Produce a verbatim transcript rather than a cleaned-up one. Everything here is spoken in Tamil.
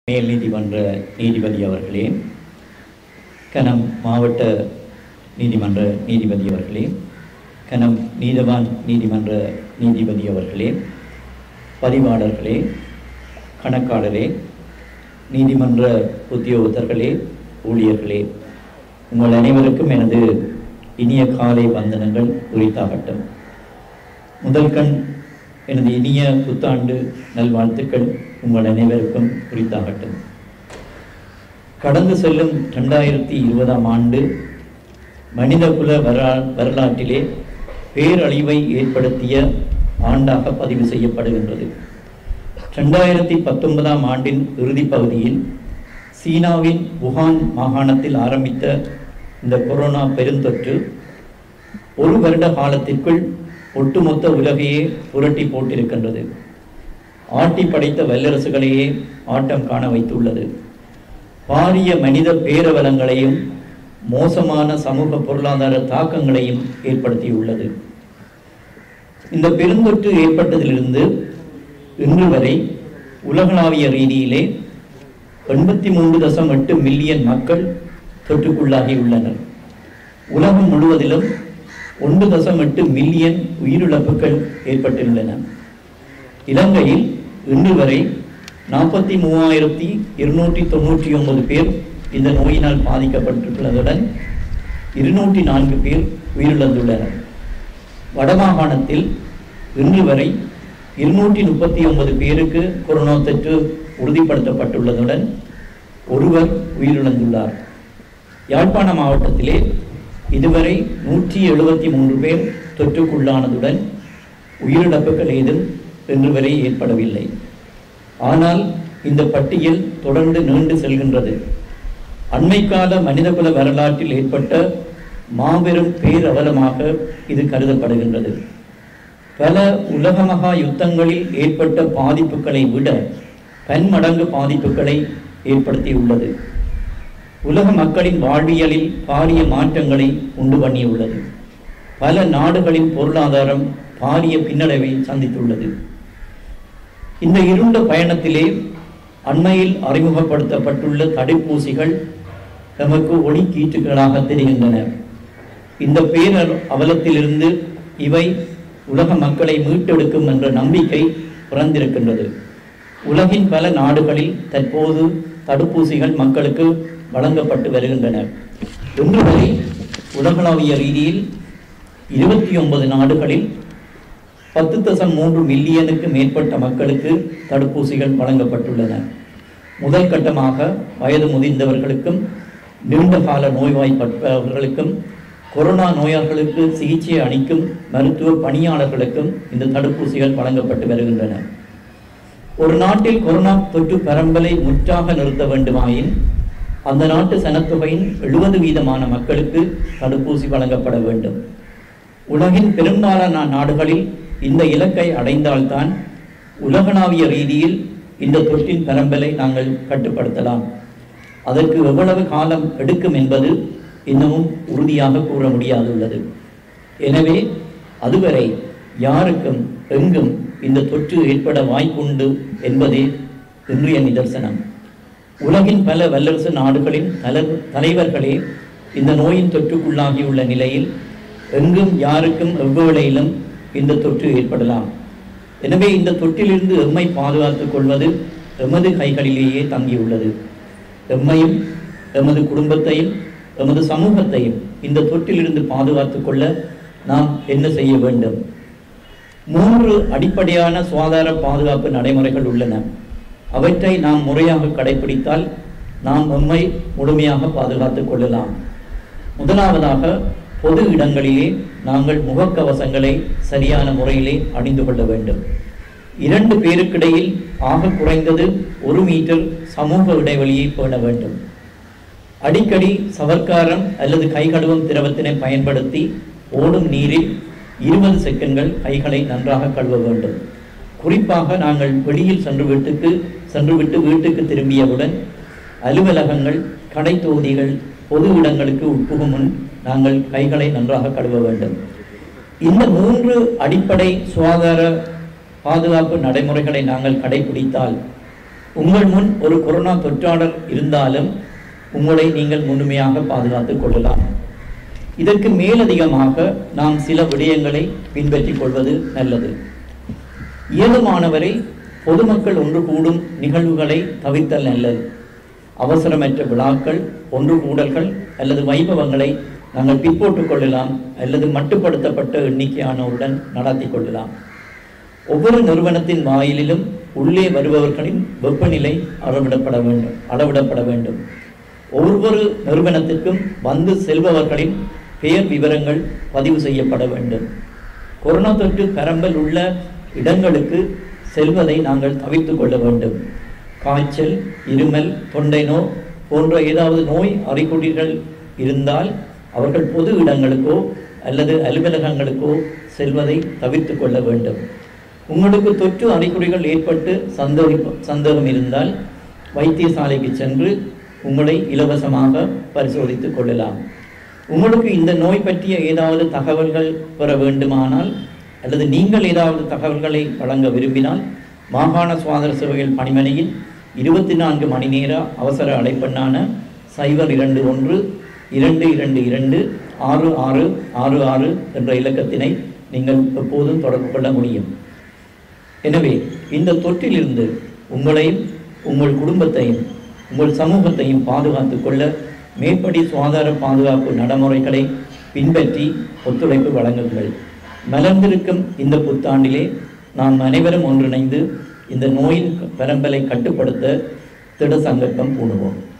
மேல் நீதிமன்ற நீதிபதி அவர்களே, கனம் மாவட்ட நீதிமன்ற நீதிபதி அவர்களே, கனம் நீதவான் நீதிமன்ற நீதிபதி அவர்களே, பதிவாளர்களே, கணக்காளரே, நீதிமன்ற உத்தியோகத்தர்களே, ஊழியர்களே, உங்கள் அனைவருக்கும் எனது இனிய காலை வந்தனங்கள் உரித்தாகட்டும். முதல் கண் எனது இனிய புத்தாண்டு நல்வாழ்த்துக்கள் உங்கள் அனைவருக்கும் உரித்தாகட்டும். கடந்து செல்லும் ரெண்டாயிரத்தி இருபதாம் ஆண்டு மனிதகுல வரா வரலாற்றிலே பேரழிவை ஏற்படுத்திய ஆண்டாக பதிவு செய்யப்படுகின்றது. ரெண்டாயிரத்தி பத்தொன்பதாம் ஆண்டின் இறுதி பகுதியில் சீனாவின் வுஹான் மாகாணத்தில் ஆரம்பித்த இந்த கொரோனா பெருந்தொற்று ஒரு வருட காலத்திற்குள் ஒட்டுமொத்த உலகையே புரட்டி போட்டிருக்கின்றது. ஆட்டி படைத்த வல்லரசுகளையே ஆட்டம் காண வைத்துள்ளது. பாரிய மனித பேரவலங்களையும் மோசமான சமூக பொருளாதார தாக்கங்களையும் ஏற்படுத்தியுள்ளது. இந்த பெருந்தொற்று ஏற்பட்டதிலிருந்து இன்று வரை உலகளாவிய ரீதியிலே எண்பத்தி மூன்று தசம் எட்டு மில்லியன் மக்கள் தொற்றுக்குள்ளாகியுள்ளனர். உலகம் முழுவதிலும் ஒன்று தசம் எட்டு மில்லியன் உயிரிழப்புகள் ஏற்பட்டுள்ளன. இலங்கையில் இன்று வரை நாற்பத்தி மூவாயிரத்தி இருநூற்றி தொண்ணூற்றி ஒன்பது பேர் இந்த நோயினால் பாதிக்கப்பட்டுள்ளதுடன் இருநூற்றி நான்கு பேர் உயிரிழந்துள்ளனர். வடமாகாணத்தில் இன்று வரை இருநூற்றி முப்பத்தி ஒன்பது பேருக்கு கொரோனா தொற்று உறுதிப்படுத்தப்பட்டுள்ளதுடன் ஒருவர் உயிரிழந்துள்ளார். யாழ்ப்பாண மாவட்டத்திலே இதுவரை நூற்றி எழுபத்தி மூன்று பேர் தொற்றுக்குள்ளானதுடன் உயிரிழப்புகள் ஏதும் இன்று வரை ஏற்படவில்லை. ஆனால் இந்த பட்டியல் தொடர்ந்து நீண்டு செல்கின்றது. அண்மைக்கால மனிதகுல வரலாற்றில் ஏற்பட்ட மாபெரும் பேரவலமாக இது கருதப்படுகின்றது. பல உலக மகா யுத்தங்களில் ஏற்பட்ட பாதிப்புகளை விட பன்மடங்கு பாதிப்புகளை ஏற்படுத்தியுள்ளது. உலக மக்களின் வாழ்வியலில் பாரிய மாற்றங்களை உண்டு பண்ணியுள்ளது. பல நாடுகளின் பொருளாதாரம் பாரிய பின்னடைவை சந்தித்துள்ளது. இந்த இருண்ட பயணத்திலே அண்மையில் அறிமுகப்படுத்தப்பட்டுள்ள தடுப்பூசிகள் நமக்கு ஒளிக்கீற்றுகளாக தெரிகின்றன. இந்த பேரர் அவலத்திலிருந்து இவை உலக மக்களை மீட்டெடுக்கும் என்ற நம்பிக்கை பிறந்திருக்கின்றது. உலகின் பல நாடுகளில் தற்போது தடுப்பூசிகள் மக்களுக்கு வழங்கப்பட்டு வருகின்றன. இன்று வரை உலகளாவிய ரீதியில் இருபத்தி ஒன்பது நாடுகளில் பத்து தசம் மூன்று மில்லியனுக்கு மேற்பட்ட மக்களுக்கு தடுப்பூசிகள் வழங்கப்பட்டுள்ளன. முதல் கட்டமாக வயது முதிர்ந்தவர்களுக்கும் நீண்ட கால நோய்வாய்ப்பட்டவர்களுக்கும் கொரோனா நோயாளர்களுக்கு சிகிச்சை அளிக்கும் மருத்துவ பணியாளர்களுக்கும் இந்த தடுப்பூசிகள் வழங்கப்பட்டு வருகின்றன. ஒரு நாட்டில் கொரோனா தொற்று பரம்பலை முற்றாக நிறுத்த வேண்டுமாயின் அந்த நாட்டு சனத்தொகையின் எழுபது வீதமான மக்களுக்கு தடுப்பூசி வழங்கப்பட வேண்டும். உலகின் பெரும்பாலான நாடுகளில் இந்த இலக்கை அடைந்தால்தான் உலகளாவிய ரீதியில் இந்த தொற்றின் பரம்பலை நாங்கள் கட்டுப்படுத்தலாம். அதற்கு எவ்வளவு காலம் எடுக்கும் என்பது இன்னமும் உறுதியாக கூற முடியாதுள்ளது. எனவே அதுவரை யாருக்கும் எங்கும் இந்த தொற்று ஏற்பட வாய்ப்புண்டு என்பதே இன்றைய நிதர்சனம். உலகின் பல வல்லரசு நாடுகளின் தல தலைவர்களே இந்த நோயின் தொற்றுக்குள்ளாகியுள்ள நிலையில் எங்கும் யாருக்கும் எவ்வளையிலும் இந்த தொற்று ஏற்படலாம். எனவே இந்த தொற்றிலிருந்து எம்மை பாதுகாத்துக் கொள்வது எமது கைகளிலேயே தங்கியுள்ளது. எம்மையும் எமது குடும்பத்தையும் எமது சமூகத்தையும் இந்த தொற்றிலிருந்து பாதுகாத்துக் கொள்ள நாம் என்ன செய்ய வேண்டும்? மூன்று அடிப்படையான சுகாதார பாதுகாப்பு நடைமுறைகள் உள்ளன. அவற்றை நாம் முறையாக கடைபிடித்தால் நாம் எம்மை முழுமையாக பாதுகாத்துக் கொள்ளலாம். முதலாவதாக, பொது இடங்களிலே நாங்கள் முகக்கவசங்களை சரியான முறையிலே அணிந்து கொள்ள வேண்டும். இரண்டு பேருக்கிடையில் ஆக குறைந்தது ஒரு மீட்டர் சமூக இடைவெளியை பேண வேண்டும். அடிக்கடி சவர்க்காரம் அல்லது கைகழுவும் திரவத்தினை பயன்படுத்தி ஓடும் நீரில் இருபது செகண்ட்கள் கைகளை நன்றாக கழுவ வேண்டும். குறிப்பாக நாங்கள் வெளியில் சென்று வீட்டுக்கு சென்றுவிட்டு வீட்டுக்கு திரும்பியவுடன் அலுவலகங்கள், கடை தொகுதிகள், பொது இடங்களுக்கு உட்புகும் முன் நாங்கள் கைகளை நன்றாக கழுவ வேண்டும். இந்த மூன்று அடிப்படை சுகாதார பாதுகாப்பு நடைமுறைகளை நாங்கள் கடைபிடித்தால் உங்கள் முன் ஒரு கொரோனா தொற்றாளர் இருந்தாலும் உங்களை நீங்கள் முழுமையாக பாதுகாத்துக் கொள்ளலாம். இதற்கு மேலதிகமாக நாம் சில விடயங்களை பின்பற்றிக் கொள்வது நல்லது. இயலுமானவரை பொதுமக்கள் ஒன்று கூடும் நிகழ்வுகளை தவிர்த்தல் நல்லது. அவசரமற்ற விழாக்கள், ஒன்று கூடல்கள் அல்லது வைபவங்களை நாங்கள் பிற்போட்டுக் கொள்ளலாம் அல்லது மட்டுப்படுத்தப்பட்ட எண்ணிக்கையானவருடன் நடத்தி கொள்ளலாம். ஒவ்வொரு நிறுவனத்தின் வாயிலிலும் உள்ளே வருபவர்களின் வெப்பநிலை அளவிடப்பட வேண்டும் அளவிடப்பட வேண்டும். ஒவ்வொரு நிறுவனத்திற்கும் வந்து செல்பவர்களின் பெயர் விவரங்கள் பதிவு செய்யப்பட வேண்டும். கொரோனா தொற்று பரம்பல் உள்ள இடங்களுக்கு செல்வதை நாங்கள் தவிர்த்து கொள்ள வேண்டும். காய்ச்சல், இருமல், தொண்டை நோய் போன்ற ஏதாவது நோய் அறிகுறிகள் இருந்தால் அவர்கள் பொது இடங்களுக்கோ அல்லது அலுவலகங்களுக்கோ செல்வதை தவிர்த்து கொள்ள வேண்டும். உங்களுக்கு தொற்று அறிகுறிகள் ஏற்பட்டு சந்தேகி சந்தேகம் இருந்தால் வைத்தியசாலைக்கு சென்று உங்களை இலவசமாக பரிசோதித்துக் கொள்ளலாம். உங்களுக்கு இந்த நோய் பற்றிய ஏதாவது தகவல்கள் பெற வேண்டுமானால் அல்லது நீங்கள் ஏதாவது தகவல்களை வழங்க விரும்பினால் மாகாண சுகாதார சேவைகள் பணிமனையில் இருபத்தி நான்கு மணி நேர அவசர அழைப்பெண்ணான சைபர் இரண்டு ஒன்று இரண்டு இரண்டு இரண்டு ஆறு ஆறு ஆறு ஆறு என்ற இலக்கத்தினை நீங்கள் எப்போதும் தொடர்பு கொள்ள முடியும். எனவே இந்த தொற்றிலிருந்து உங்களையும் உங்கள் குடும்பத்தையும் உங்கள் சமூகத்தையும் பாதுகாத்துக் கொள்ள மேற்படி சுகாதார பாதுகாப்பு நடைமுறைகளை பின்பற்றி ஒத்துழைப்பு வழங்குங்கள். மலர்ந்திருக்கும் இந்த புத்தாண்டிலே நாம் அனைவரும் ஒன்றிணைந்து இந்த நோயின் பரம்பலை கட்டுப்படுத்த திட சங்கல்பம் பூணுவோம்.